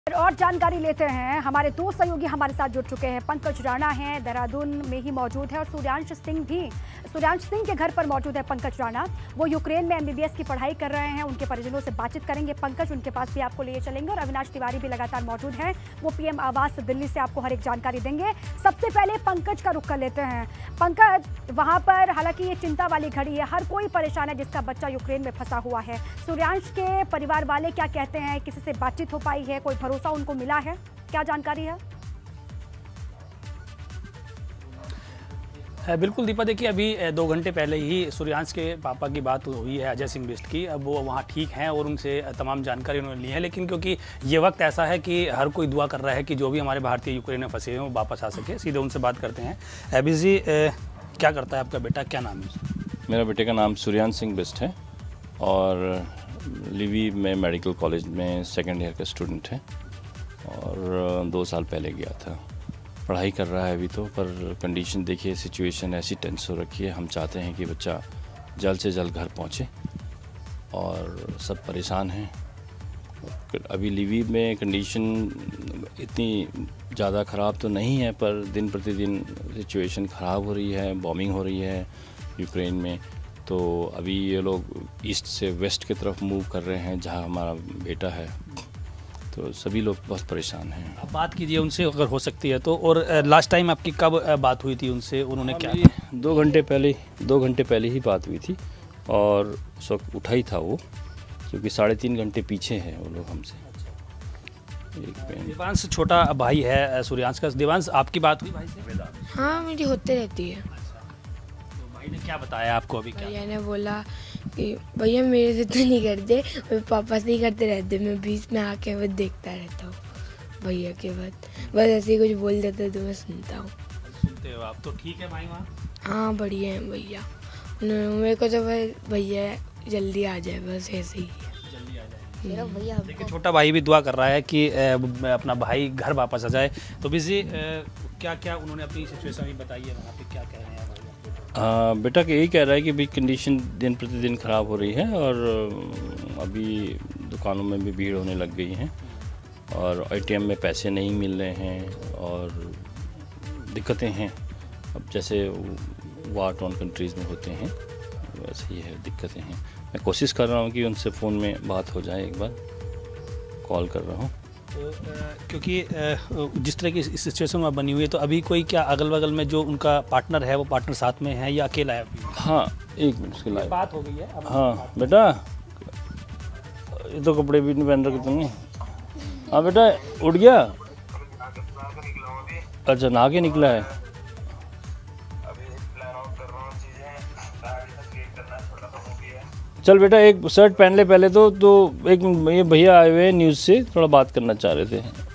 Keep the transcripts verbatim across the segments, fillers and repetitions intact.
और जानकारी लेते हैं। हमारे दो सहयोगी हमारे साथ जुड़ चुके हैं। पंकज राणा हैं, देहरादून में ही मौजूद है, और सूर्यांश सिंह भी सूर्यांश सिंह के घर पर मौजूद है। पंकज राणा वो यूक्रेन में एमबीबीएस की पढ़ाई कर रहे हैं। उनके परिजनों से बातचीत करेंगे पंकज, उनके पास भी आपको लिए चलेंगे। और अविनाश तिवारी भी लगातार मौजूद हैं, वो पीएम आवास दिल्ली से आपको हर एक जानकारी देंगे। सबसे पहले पंकज का रुख कर लेते हैं। पंकज, वहाँ पर हालांकि ये चिंता वाली घड़ी है, हर कोई परेशान है जिसका बच्चा यूक्रेन में फंसा हुआ है। सूर्यांश के परिवार वाले क्या कहते हैं? किसी से बातचीत हो पाई है? कोई भरोसा उनको मिला है? क्या जानकारी है? बिल्कुल दीपा, देखिए अभी दो घंटे पहले ही सूर्यांश के पापा की बात हुई है अजय सिंह बिष्ट की। अब वो वहाँ ठीक हैं और उनसे तमाम जानकारी उन्होंने ली है। लेकिन क्योंकि ये वक्त ऐसा है कि हर कोई दुआ कर रहा है कि जो भी हमारे भारतीय यूक्रेन में फंसे हैं वो वापस आ सके। सीधे उनसे बात करते हैं। अभी जी, क्या करता है आपका बेटा, क्या नाम है? मेरा बेटे का नाम सूर्यांश सिंह बिष्ट है और लिवीव में मेडिकल कॉलेज में सेकेंड ईयर का स्टूडेंट है और दो साल पहले गया था। पढ़ाई कर रहा है अभी तो, पर कंडीशन देखिए, सिचुएशन ऐसी टेंस हो रखी है। हम चाहते हैं कि बच्चा जल्द से जल्द घर पहुंचे और सब परेशान हैं। अभी लिवीव में कंडीशन इतनी ज़्यादा ख़राब तो नहीं है, पर दिन प्रतिदिन सिचुएशन ख़राब हो रही है, बॉम्बिंग हो रही है यूक्रेन में। तो अभी ये लोग ईस्ट से वेस्ट की तरफ मूव कर रहे हैं जहाँ हमारा बेटा है। तो सभी लोग बहुत परेशान हैं। आप बात कीजिए उनसे अगर हो सकती है तो। और लास्ट टाइम आपकी कब बात हुई थी उनसे? उन्होंने क्या? दो घंटे पहले दो घंटे पहले ही बात हुई थी और उस वक्त उठा ही था वो, क्योंकि साढ़े तीन घंटे पीछे हैं वो लोग हमसे। देवांश छोटा भाई है सूर्यांश का। देवांश, आपकी बात हुई भाई से? हाँ, मेरी होते रहती है। तो भाई ने क्या बताया आपको अभी? क्या भैया ने बोला कि भैया मेरे से तो नहीं करते, मेरे पापा से ही करते रहते, मैं बीच में आके बस देखता रहता हूँ भैया के बाद। बस ऐसे ही कुछ बोल देते तो मैं सुनता हूँ। सुनते हो आप? तो ठीक है भाई वहाँ? हाँ, बढ़िया है भैया। मेरे को तो बस भैया जल्दी आ जाए, बस ऐसे ही है। जल्दी आ जाए मेरा भैया। देखिए छोटा भाई भी दुआ कर रहा है कि अपना भाई घर वापस आ जाए। तो बिजी क्या क्या उन्होंने अपनी सिचुएशन भी बताई है वहाँ पे, क्या कह रहे हैं भाई? हाँ, बेटा के यही कह रहा है कि भाई कंडीशन दिन प्रतिदिन ख़राब हो रही है और अभी दुकानों में भी भीड़ होने लग गई है और एटीएम में पैसे नहीं मिल रहे हैं और दिक्कतें हैं। अब जैसे वार टोन कंट्रीज़ में होते हैं वैसे ही है, दिक्कतें हैं। मैं कोशिश कर रहा हूँ कि उनसे फ़ोन में बात हो जाए, एक बार कॉल कर रहा हूँ। तो क्योंकि जिस तरह की सिचुएशन में बनी हुई है, तो अभी कोई क्या अगल बगल में जो उनका पार्टनर है वो पार्टनर साथ में है या अकेला है? हाँ, एक मिनट उसकी लाइव बात हो गई है। हाँ बेटा, ये तो कपड़े भी नहीं पहन रखे तुमने। हाँ बेटा, उठ गया? अच्छा, नहा के निकला है। चल बेटा, एक शर्ट पहन ले पहले तो। तो एक ये भैया आए हुए हैं न्यूज़ से, थोड़ा बात करना चाह रहे थे।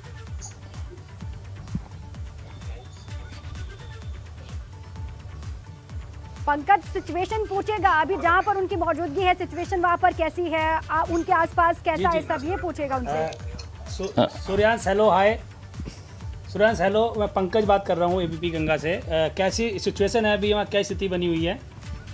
पंकज सिचुएशन पूछेगा अभी जहाँ पर उनकी मौजूदगी है, सिचुएशन वहाँ पर कैसी है, आ, उनके आसपास कैसा है, सब ये पूछेगा उनसे। Suryansh hello, hi Suryansh hello, मैं पंकज बात कर रहा हूँ एबीपी गंगा से। आ, कैसी सिचुएशन है अभी वहाँ, क्या स्थिति बनी हुई है?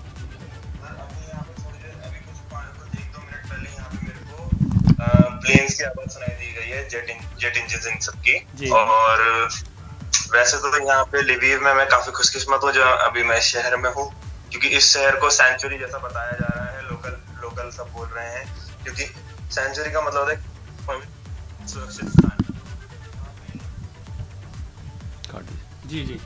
प्लेन्स की आवाज सुनाई दी गई है, जेट जेट इंजन सबकी। और वैसे तो यहाँ पे लिवीव में मैं काफी खुशकिस्मत हूँ जो अभी मैं शहर में हूँ, क्योंकि इस शहर को सेंचुरी जैसा बताया जा रहा है। लोकल लोकल सब बोल रहे हैं, क्योंकि सेंचुरी का मतलब है सुरक्षित स्थान। जी जी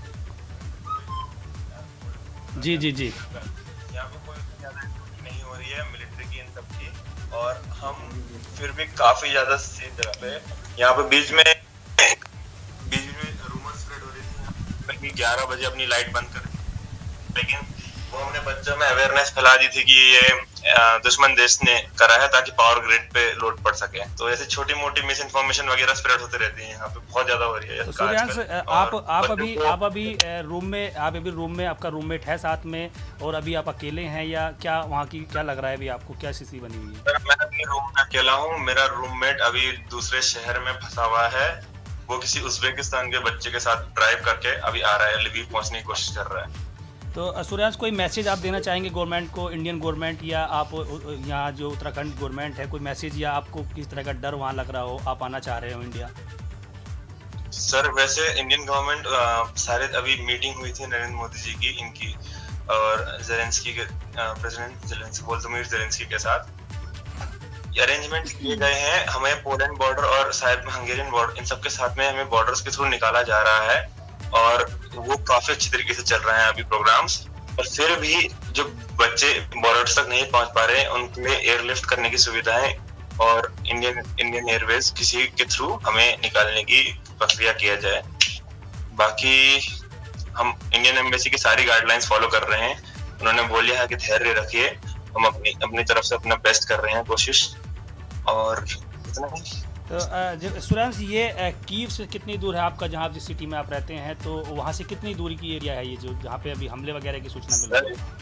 जी जी जी यहाँ पे कोई ज्यादा नहीं हो रही है मिलिट्री की इन सब की, और हम फिर भी काफी ज्यादा सेफ जगह पे। यहाँ पे बीच में बीच में रूमर स्प्रेड हो रही थी ग्यारह बजे अपनी लाइट बंद कर, लेकिन वो हमने बच्चों में अवेयरनेस फैला दी थी कि ये दुश्मन देश ने करा है ताकि पावर ग्रिड पे लोड पड़ सके। तो ऐसे छोटी मोटी मिस इन्फॉर्मेशन वगैरह स्प्रेड होते रहती है, यहाँ पे बहुत ज्यादा हो रही है। तो सूर्यांश, आप आप अभी आप अभी रूम में आप अभी रूम में आपका रूममेट है साथ में, और अभी आप अकेले हैं या क्या? वहाँ की क्या लग रहा है अभी आपको, क्या स्थिति बनी हुई है? मैं अपने रूम में अकेला हूँ। मेरा रूममेट अभी दूसरे शहर में फंसा हुआ है। वो किसी उज़्बेकिस्तान के बच्चे के साथ ड्राइव करके अभी आ रहा है, लिवीव पहुंचने की कोशिश कर रहा है। तो सूर्यांश, कोई मैसेज आप देना चाहेंगे गवर्नमेंट को, इंडियन गवर्नमेंट, या आप यहाँ जो उत्तराखंड गवर्नमेंट है, कोई मैसेज, या आपको किस तरह का डर वहाँ लग रहा हो, आप आना चाह रहे हो इंडिया? सर वैसे इंडियन गवर्नमेंट सारे अभी मीटिंग हुई थी नरेंद्र मोदी जी की, इनकी और जेलेंस्की के प्रेसिडेंट जेलेंस्की वोलोदिमीर जेलेंस्की के साथ अरेंजमेंट किए गए हैं। हमें पोलैंड बॉर्डर और शायद हंगेरियन बॉर्डर, इन सब के साथ में हमें बॉर्डर्स के थ्रू निकाला जा रहा है और वो काफी अच्छी तरीके से चल रहे हैं अभी प्रोग्राम्स। और फिर भी जो बच्चे बॉर्डर्स तक नहीं पहुंच पा रहे हैं उनके लिए एयरलिफ्ट करने की सुविधाएं और इंडियन इंडियन एयरवेज किसी के थ्रू हमें निकालने की प्रक्रिया किया जाए। बाकी हम इंडियन एम्बेसी की सारी गाइडलाइंस फॉलो कर रहे हैं। उन्होंने बोला है कि धैर्य रखिए, हम अपनी अपनी तरफ से अपना बेस्ट कर रहे हैं कोशिश, और इतना ही। तो सूर्यांश, ये कीव से कितनी दूर है आपका, जहाँ जिस सिटी में आप रहते हैं, तो वहाँ से कितनी दूरी की एरिया है ये जो जहाँ पे अभी हमले वगैरह की सूचना मिल रही है?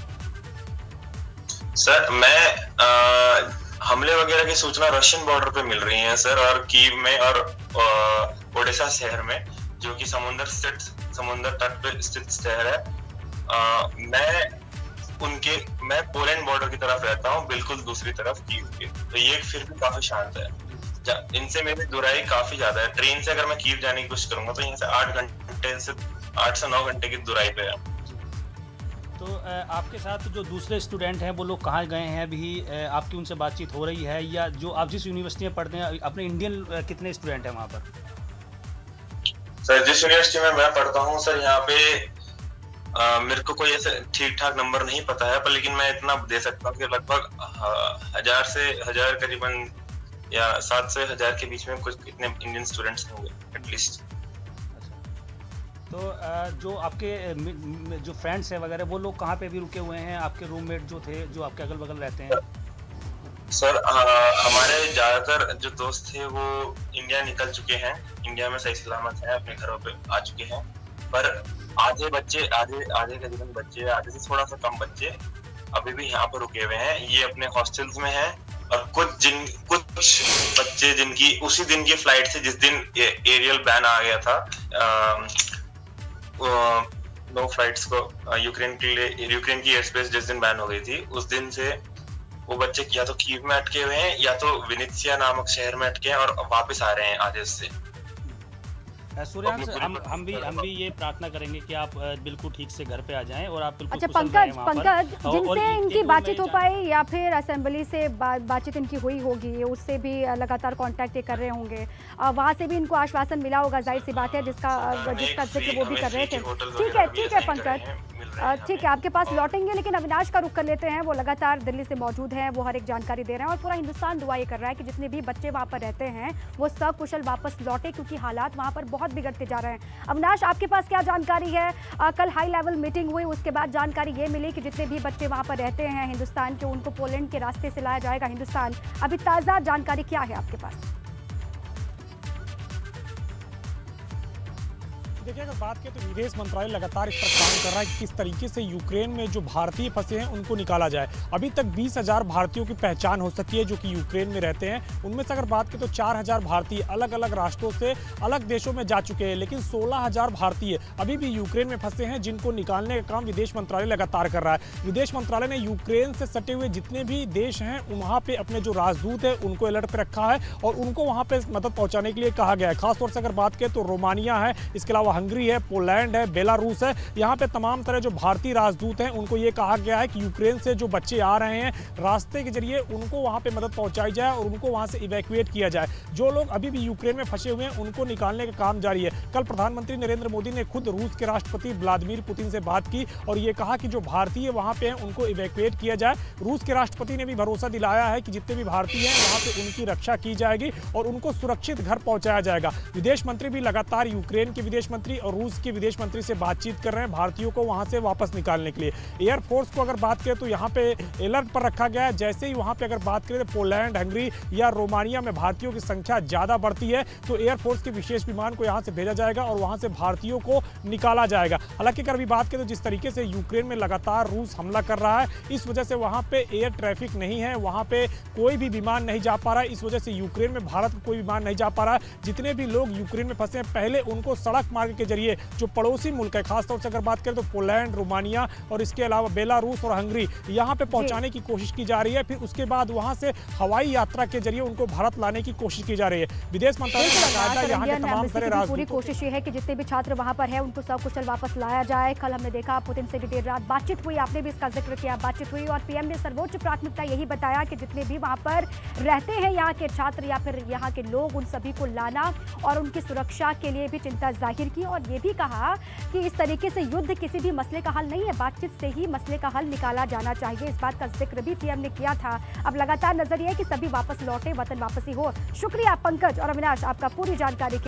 सर मैं आ, हमले वगैरह की सूचना रशियन बॉर्डर पे मिल रही है सर, और कीव में और ओडेसा शहर में, जो कि समुद्र स्थित समुद्र तट पे स्थित शहर है। आ, मैं उनके मैं पोलैंड बॉर्डर की तरफ रहता हूँ, बिल्कुल दूसरी तरफ कीव के, तो ये फिर भी काफी शांत है। इनसे मेरी दूराई काफी ज्यादा है। ट्रेन से अगर मैं कीव जाने की कोशिश करूंगा तो यहाँ से आठ घंटे से आठ से नौ घंटे की दूराई पे है। तो आपके साथ जो दूसरे स्टूडेंट हैं वो लोग कहाँ गए हैं अभी? आपकी उनसे बातचीत हो रही है, या जो आप जिस यूनिवर्सिटी में पढ़ते हैं अपने इंडियन कितने स्टूडेंट हैं वहाँ पर? सर जिस यूनिवर्सिटी में मैं पढ़ता हूँ सर, यहाँ पे आ, मेरे को कोई ऐसे ठीक ठाक नंबर नहीं पता है, पर लेकिन मैं इतना दे सकता हूँ कि लगभग हजार से हजार करीबन या सात से हजार के बीच में कुछ इतने इंडियन स्टूडेंट्स होंगे एटलीस्ट। तो जो आपके जो फ्रेंड्स हैं वगैरह, वो लोग कहाँ पे भी रुके हुए हैं? आपके रूममेट जो थे, जो आपके अगल बगल रहते हैं? सर आ, हमारे ज्यादातर जो दोस्त थे वो इंडिया निकल चुके हैं, इंडिया में सही सलामत है, अपने घरों पे आ चुके हैं। पर आधे बच्चे आधे आधे करीबन बच्चे आधे से थोड़ा सा कम बच्चे अभी भी यहाँ पर रुके हुए हैं। ये अपने हॉस्टल्स में हैं, और कुछ जिन कुछ बच्चे जिनकी उसी दिन की फ्लाइट से, जिस दिन एरियल बैन आ गया था नो फ्लाइट्स को यूक्रेन के लिए, यूक्रेन की एयर स्पेस जिस दिन बैन हो गई थी, उस दिन से वो बच्चे या तो कीव में अटके हुए हैं या तो विनित्सिया नामक शहर में अटके हैं और वापस आ रहे हैं आधे से। सूर्यांश, हम हम भी हम भी ये प्रार्थना करेंगे कि आप बिल्कुल ठीक से घर पे आ जाएं और आप बिल्कुल। अच्छा पंकज, पंकज जिनसे इनकी बातचीत हो पाई या फिर असेंबली से बा, बातचीत इनकी हुई होगी, उससे भी लगातार कांटेक्ट कर रहे होंगे, वहाँ से भी इनको आश्वासन मिला होगा, जाहिर सी बात है, जिसका जिसका जिक्र वो भी कर रहे थे। ठीक है ठीक है पंकज, ठीक है, आपके पास लौटेंगे, लेकिन अविनाश का रुख कर लेते हैं। वो लगातार दिल्ली से मौजूद हैं, वो हर एक जानकारी दे रहे हैं और पूरा हिंदुस्तान दुआ ये कर रहा है कि जितने भी बच्चे वहाँ पर रहते हैं वो सकुशल वापस लौटे, क्योंकि हालात वहाँ पर बहुत बिगड़ते जा रहे हैं। अविनाश, आपके पास क्या जानकारी है? आ, कल हाई लेवल मीटिंग हुई, उसके बाद जानकारी ये मिली कि जितने भी बच्चे वहाँ पर रहते हैं हिंदुस्तान के, उनको पोलैंड के रास्ते से लाया जाएगा हिंदुस्तान। अभी ताज़ा जानकारी क्या है आपके पास? देखिए, अगर बात करें तो विदेश मंत्रालय लगातार इस पर काम कर रहा है कि किस तरीके से यूक्रेन में जो भारतीय फंसे हैं उनको निकाला जाए। अभी तक बीस हजार भारतीयों की पहचान हो सकी है जो कि यूक्रेन में रहते हैं। उनमें से अगर बात करें तो चार हजार भारतीय अलग अलग राष्ट्रों से अलग देशों में जा चुके हैं, लेकिन सोलह हजार भारतीय अभी भी यूक्रेन में फंसे हैं, जिनको निकालने का काम विदेश मंत्रालय लगातार कर रहा है। विदेश मंत्रालय ने यूक्रेन से सटे हुए जितने भी देश हैं वहाँ पे अपने जो राजदूत है उनको अलर्ट पर रखा है और उनको वहाँ पे मदद पहुँचाने के लिए कहा गया है। खासतौर से अगर बात करें तो रोमानिया है, इसके अलावा हंगरी है, पोलैंड है, बेलारूस है, यहाँ पे तमाम तरह जो भारतीय राजदूत हैं उनको ये कहा गया है कि यूक्रेन से जो बच्चे आ रहे हैं रास्ते के जरिए उनको वहाँ पे मदद पहुँचाई जाए और उनको वहाँ से इवैक्यूएट किया जाए। जो लोग अभी भी यूक्रेन में फंसे हुए हैं उनको निकालने का काम जारी है। कल प्रधानमंत्री नरेंद्र मोदी ने खुद रूस के राष्ट्रपति व्लादिमीर पुतिन से बात की और ये कहा कि जो भारतीय वहाँ पे हैं उनको इवैक्यूएट किया जाए। रूस के राष्ट्रपति ने भी भरोसा दिलाया है कि जितने भी भारतीय हैं वहाँ पे उनकी रक्षा की जाएगी और उनको सुरक्षित घर पहुँचाया जाएगा। विदेश मंत्री भी लगातार यूक्रेन के विदेश मंत्री और रूस के विदेश मंत्री से बातचीत कर रहे हैं भारतीयों को वहां से वापस निकालने के लिए। एयरफोर्स को अगर बात करें तो यहां पे अलर्ट पर रखा गया है। जैसे ही वहां पे अगर बात करें तो पोलैंड, हंगरी या रोमानिया में भारतीयों की संख्या ज़्यादा बढ़ती है तो एयरफोर्स के विशेष विमान को यहां से भेजा जाएगा और वहां से भारतीयों को निकाला जाएगा। हालांकि अगर अभी बात करें तो जिस तरीके से यूक्रेन में लगातार रूस हमला कर रहा है, इस वजह से वहाँ पे एयर ट्रैफिक नहीं है, वहाँ पे कोई भी विमान नहीं जा पा रहा है। इस वजह से यूक्रेन में भारत का कोई विमान नहीं जा पा रहा है। जितने भी लोग यूक्रेन में फंसे हैं पहले उनको सड़क मार्ग के जरिए जो पड़ोसी मुल्क है, खासतौर से अगर बात करें तो पोलैंड, रोमानिया और इसके अलावा बेलारूस और हंगरी, यहाँ पे पहुंचाने की कोशिश की जा रही है। फिर उसके बाद वहां से हवाई यात्रा के जरिए उनको भारत लाने की कोशिश की जा रही है। विदेश मंत्रालय ने कहा है यहाँ के तमाम सारे राजदूत पूरी कोशिश ये है कि जितने भी छात्र वहां पर है उनको सकुशल वापस लाया जाए। कल हमने देखा पुतिन से भी देर रात बातचीत हुई, आपने भी इसका जिक्र किया, बातचीत हुई और पीएम ने सर्वोच्च प्राथमिकता यही बताया कि जितने भी वहां पर रहते हैं यहाँ के छात्र या फिर यहाँ के लोग, उन सभी को लाना और उनकी सुरक्षा के लिए भी चिंता जाहिर की और ये भी कहा कि इस तरीके से युद्ध किसी भी मसले का हल नहीं है, बातचीत से ही मसले का हल निकाला जाना चाहिए। इस बात का जिक्र भी पीएम ने किया था। अब लगातार नजर यह है कि सभी वापस लौटे, वतन वापसी हो। शुक्रिया पंकज और अविनाश, आपका पूरी जानकारी